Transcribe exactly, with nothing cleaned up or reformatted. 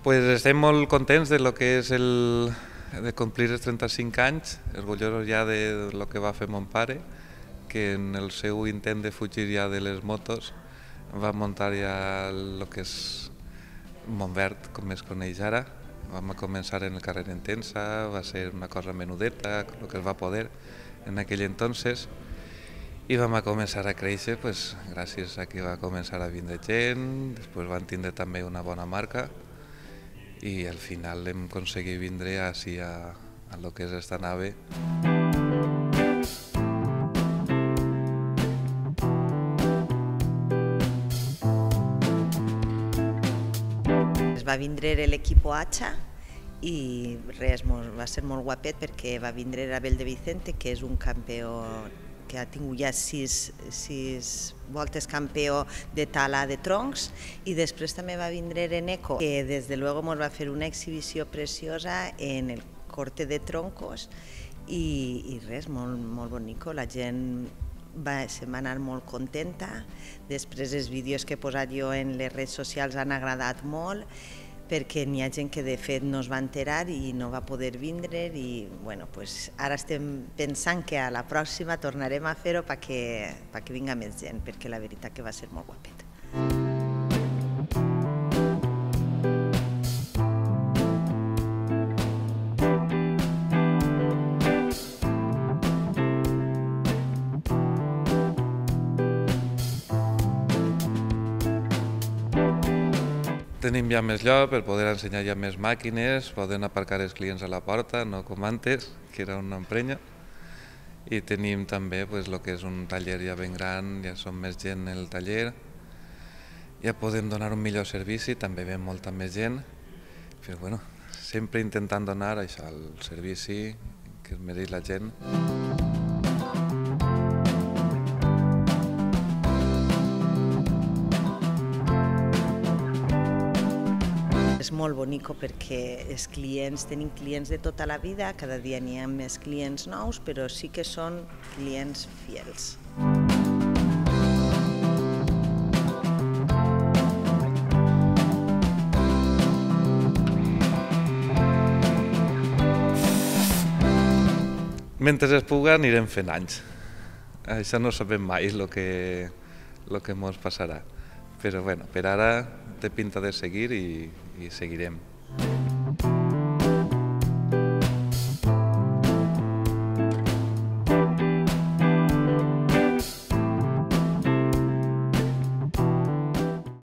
Pues estem molt contents de lo que és el, de complir els trenta-cinc anys, orgullosos ja de lo que va fer mon pare, que en el seu intent de fugir ja de les motos va muntar ja el que és Montverd, com es coneix ara. Vam començar en el carrer Entença, va ser una cosa menudeta, el que es va poder en aquell entonces, i vam començar a créixer pues, gràcies a que va començar a vindre gent, després van tindre també una bona marca i al final hem aconseguit vindre així a, a lo que és esta nave. Va vindre l'equip Hacha i res, va ser molt guapet perquè va vindre Abel de Vicente, que és un campió que ha tingut ja sis, sis voltes campió de tala de troncs, i després també va vindre Eneco, que des de luego ens va fer una exhibició preciosa en el corte de troncos i, i res, molt, molt bonico, la gent va, se'n va anar molt contenta. Després els vídeos que he posat jo en les redes socials han agradat molt, perquè n'hi ha gent que de fet no es va enterar i no va poder vindre, i bueno, pues ara estem pensant que a la pròxima tornarem a fer-ho perquè, perquè vinga més gent, perquè la veritat que va ser molt guapet. Tenim ja més lloc per poder ensenyar ja més màquines, poden aparcar els clients a la porta, no com antes, que era una emprenya. I tenim també pues, el que és un taller ja ben gran, ja som més gent en el taller, ja podem donar un millor servici, també ve molta més gent, però bueno, sempre intentant donar això, el servici que es mereix la gent. És molt bonico perquè els clients, tenim clients de tota la vida, cada dia n'hi ha més clients nous, però sí que són clients fiels. Mentre es puga anirem fent anys. Això no sabem mai el que, el que ens passarà. Però bueno, per ara té pinta de seguir i, i seguirem.